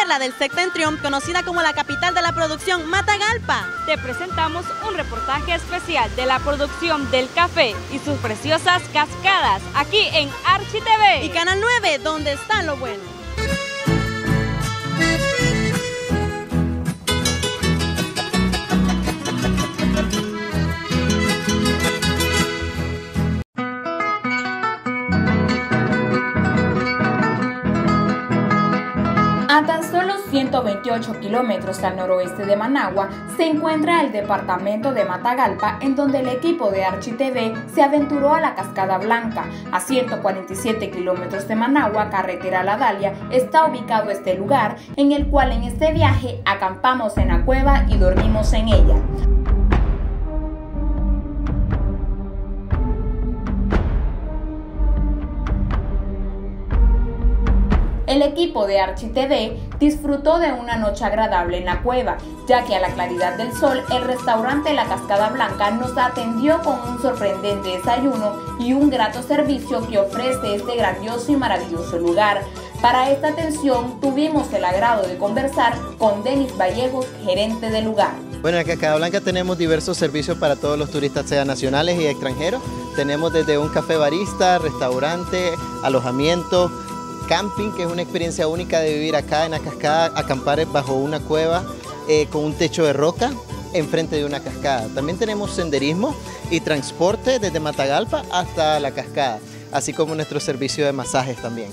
perla del Septentrion, conocida como la capital de la producción Matagalpa. Te presentamos un reportaje especial de la producción del café y sus preciosas cascadas, aquí en Archi TV. Y Canal 9, donde está lo bueno. A tan solo 128 kilómetros al noroeste de Managua se encuentra el departamento de Matagalpa, en donde el equipo de Archi TV se aventuró a la Cascada Blanca. A 147 kilómetros de Managua, carretera La Dalia, está ubicado este lugar, en el cual en este viaje acampamos en la cueva y dormimos en ella. El equipo de Archi TV disfrutó de una noche agradable en la cueva, ya que a la claridad del sol el restaurante La Cascada Blanca nos atendió con un sorprendente desayuno y un grato servicio que ofrece este grandioso y maravilloso lugar. Para esta atención tuvimos el agrado de conversar con Denis Vallejos, gerente del lugar. Bueno, en la Cascada Blanca tenemos diversos servicios para todos los turistas, sean nacionales y extranjeros. Tenemos desde un café barista, restaurante, alojamiento, camping, que es una experiencia única de vivir acá en la cascada, acampar bajo una cueva con un techo de roca enfrente de una cascada. También tenemos senderismo y transporte desde Matagalpa hasta la cascada, así como nuestro servicio de masajes también.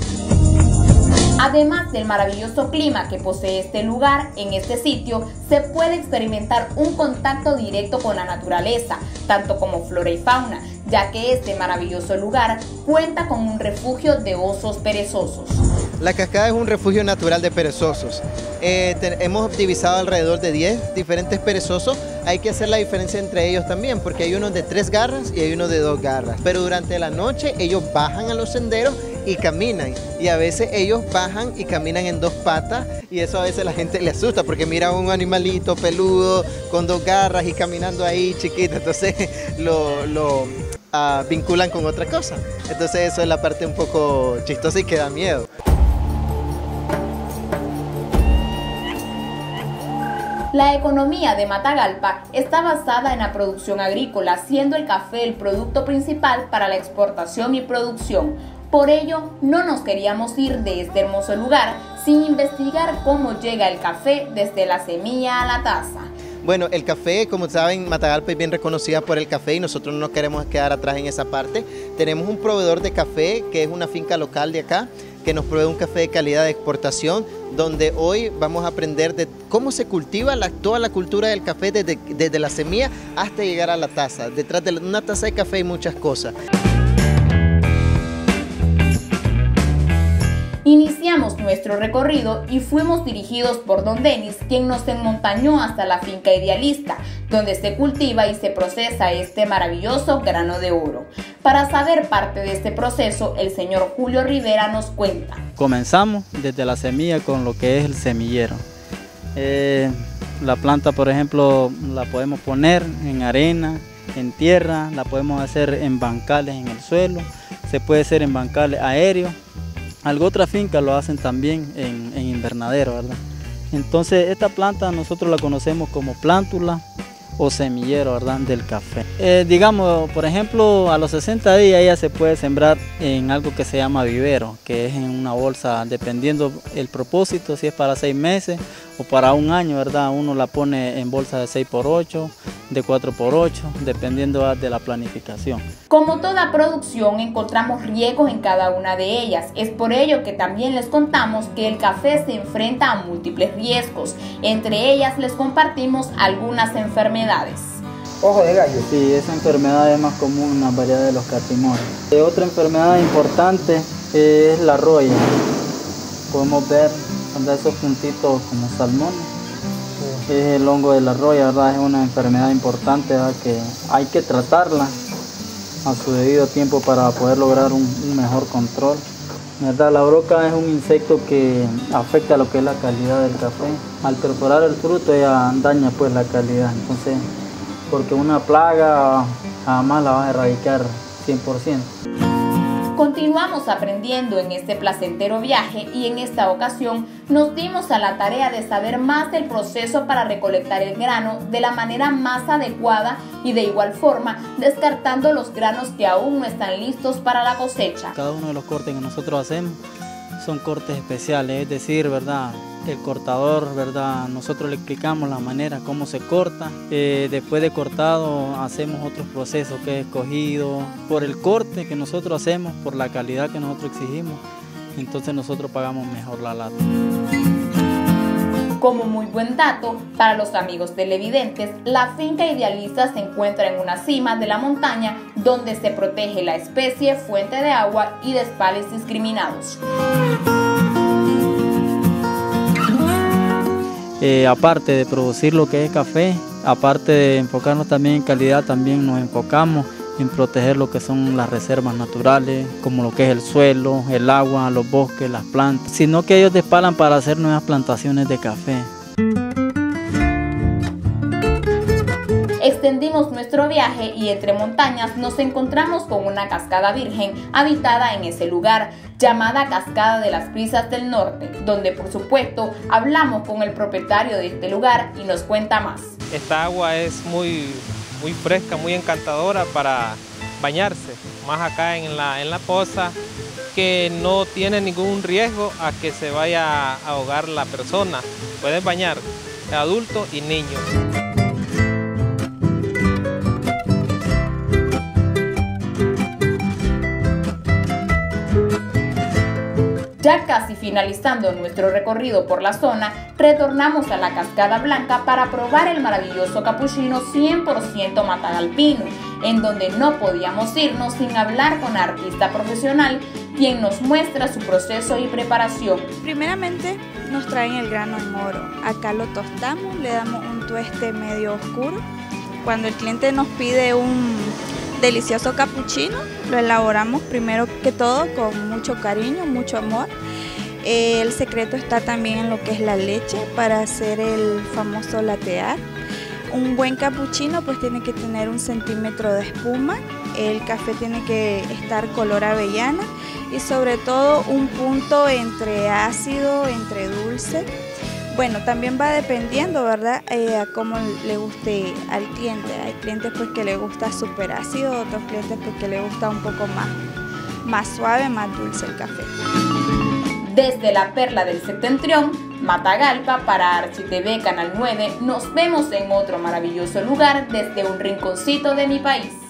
Además del maravilloso clima que posee este lugar, en este sitio se puede experimentar un contacto directo con la naturaleza, tanto como flora y fauna, ya que este maravilloso lugar cuenta con un refugio de osos perezosos. La cascada es un refugio natural de perezosos. Hemos divisado alrededor de 10 diferentes perezosos. Hay que hacer la diferencia entre ellos también, porque hay unos de 3 garras y hay unos de 2 garras. Pero durante la noche ellos bajan a los senderos y caminan, y a veces ellos bajan y caminan en 2 patas, y eso a veces la gente le asusta porque mira un animalito peludo con 2 garras y caminando ahí chiquito, entonces lo vinculan con otra cosa. Entonces eso es la parte un poco chistosa y que da miedo. La economía de Matagalpa está basada en la producción agrícola, siendo el café el producto principal para la exportación y producción. Por ello, no nos queríamos ir de este hermoso lugar sin investigar cómo llega el café desde la semilla a la taza. Bueno, el café, como saben, Matagalpa es bien reconocida por el café y nosotros no nos queremos quedar atrás en esa parte. Tenemos un proveedor de café que es una finca local de acá, que nos provee un café de calidad de exportación, donde hoy vamos a aprender de cómo se cultiva toda la cultura del café desde la semilla hasta llegar a la taza. Detrás de una taza de café hay muchas cosas. Iniciamos nuestro recorrido y fuimos dirigidos por don Denis, quien nos enmontañó hasta la finca Idealista, donde se cultiva y se procesa este maravilloso grano de oro. Para saber parte de este proceso, el señor Julio Rivera nos cuenta. Comenzamos desde la semilla con lo que es el semillero. La planta, por ejemplo, la podemos poner en arena, en tierra, la podemos hacer en bancales en el suelo, se puede hacer en bancales aéreos. Algunas otras fincas lo hacen también en invernadero, ¿verdad? Entonces esta planta nosotros la conocemos como plántula o semillero, ¿verdad?, del café. Digamos, por ejemplo, a los 60 días ella se puede sembrar en algo que se llama vivero, que es en una bolsa, dependiendo el propósito, si es para 6 meses o para 1 año, ¿verdad? Uno la pone en bolsa de 6×8, de 4×8, dependiendo de la planificación. Como toda producción, encontramos riesgos en cada una de ellas. Es por ello que también les contamos que el café se enfrenta a múltiples riesgos. Entre ellas les compartimos algunas enfermedades. Ojo de gallo. Sí, esa enfermedad es más común en la variedad de los catimones. Otra enfermedad importante es la roya. Podemos ver esos puntitos como salmones. Es el hongo de la roya, ¿verdad? Es una enfermedad importante, ¿verdad?, que hay que tratarla a su debido tiempo para poder lograr un mejor control. ¿Verdad? La broca es un insecto que afecta lo que es la calidad del café. Al perforar el fruto ella daña pues la calidad. Entonces, porque una plaga jamás la va a erradicar 100%. Continuamos aprendiendo en este placentero viaje y en esta ocasión nos dimos a la tarea de saber más del proceso para recolectar el grano de la manera más adecuada y de igual forma descartando los granos que aún no están listos para la cosecha. Cada uno de los cortes que nosotros hacemos son cortes especiales, es decir, ¿verdad? El cortador, ¿verdad? Nosotros le explicamos la manera cómo se corta. Después de cortado hacemos otros procesos que es escogido por el corte que nosotros hacemos, por la calidad que nosotros exigimos. Entonces nosotros pagamos mejor la lata. Como muy buen dato, para los amigos televidentes, la finca Idealista se encuentra en una cima de la montaña donde se protege la especie, fuente de agua y despales discriminados. Aparte de producir lo que es café, aparte de enfocarnos también en calidad, también nos enfocamos en proteger lo que son las reservas naturales, como lo que es el suelo, el agua, los bosques, las plantas, sino que ellos despalan para hacer nuevas plantaciones de café. Extendimos nuestro viaje y entre montañas nos encontramos con una cascada virgen habitada en ese lugar, llamada Cascada de las Brisas del Norte, donde por supuesto hablamos con el propietario de este lugar y nos cuenta más. Esta agua es muy fresca, muy encantadora para bañarse, más acá en la poza, que no tiene ningún riesgo a que se vaya a ahogar la persona. Pueden bañar adultos y niños. Ya casi finalizando nuestro recorrido por la zona, retornamos a la Cascada Blanca para probar el maravilloso capuchino 100% matagalpino, en donde no podíamos irnos sin hablar con la artista profesional, quien nos muestra su proceso y preparación. Primeramente nos traen el grano en oro, acá lo tostamos, le damos un tueste medio oscuro. Cuando el cliente nos pide un delicioso capuchino, lo elaboramos primero que todo con mucho cariño, mucho amor. El secreto está también en lo que es la leche para hacer el famoso latear. Un buen capuchino pues tiene que tener 1 centímetro de espuma, el café tiene que estar color avellana y sobre todo un punto entre ácido, entre dulce. Bueno, también va dependiendo, ¿verdad? A cómo le guste al cliente. Hay clientes pues que le gusta súper ácido, otros clientes pues que le gusta un poco más suave, más dulce el café. Desde la perla del septentrión, Matagalpa, para ArchiTV Canal 9, nos vemos en otro maravilloso lugar desde un rinconcito de mi país.